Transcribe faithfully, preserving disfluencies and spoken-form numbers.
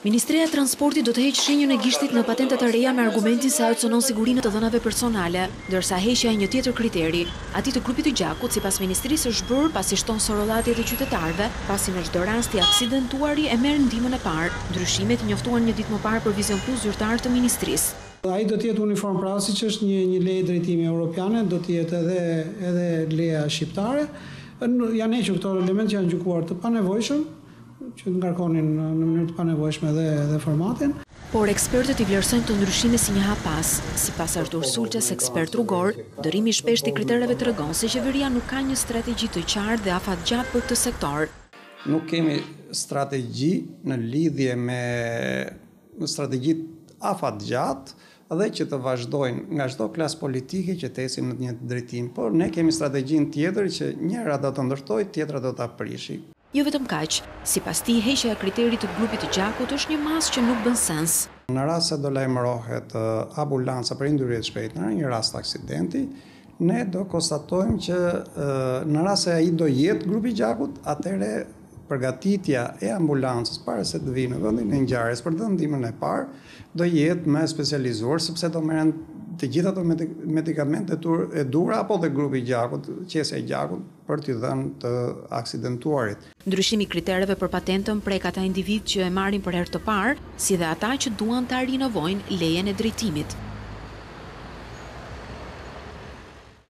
Ministria e Transportit do të heqë shenjën e gishtit në patentet e reja me argumentin se ajo cënon sigurinë të dhënave personale, ndërsa heqja e një tjetër kriteri, atij të grupit të gjakut, sipas ministrisë është bërë pasi shton sorollatjet e qytetarëve, pasi në çdo rast i aksidentuari e merr ndihmën e parë. Ndryshimet i njoftuan një ditë më parë për Vision Plus zyrtar të ministrisë. Ai do të jetë uniform pra siç është një një lejë drejtimi evropiane, do të jetë edhe edhe leja shqiptare. Janë hequr këto elementë që janë gjykuar të panevojshëm, që ngarkonin në mënyrë të panevojshme edhe, edhe formatin. Por ekspertët i vlerësojnë të ndryshime si një hapas. Sipas Artur Sulçes, ekspert rrugor, dërimi i shpeshtë i kritereve tregon se qeveria nuk ka një strategji të qartë dhe afatgjatë për këtë sektor. Nuk kemi strategji në lidhje me strategji afatgjatë dhe që të vazhdojnë nga çdo klasë politike që të ecin në një drejtim, por ne kemi strategjinë tjetër që njëra do të ndërtojë, tjetra do ta prishi. Jo vetëm kaq, sipas tij heqja e kriterit të grupit të gjakut është një masë që nuk bën sens. Në rast se do lajmërohet uh, ambulanca për hyrje të shpejtë në një rast aksidenti, ne do konstatojmë që uh, në rast se ai do jetë grupi i gjakut, atëherë përgatitja e ambulancës para se të vinë në vendin e ngjarjes për të ndihmën e parë do jetë më specializuar sepse do merren të gjitha ato medikamente e dura apo dhe grupi i gjakut, qesja e gjakut për t'i dhënë të aksidentuarit. Ndryshimi i kritereve për patentën prek ata individ që e marrin për herë të parë, si dhe ata që duan ta rinovojnë lejen e drejtimit.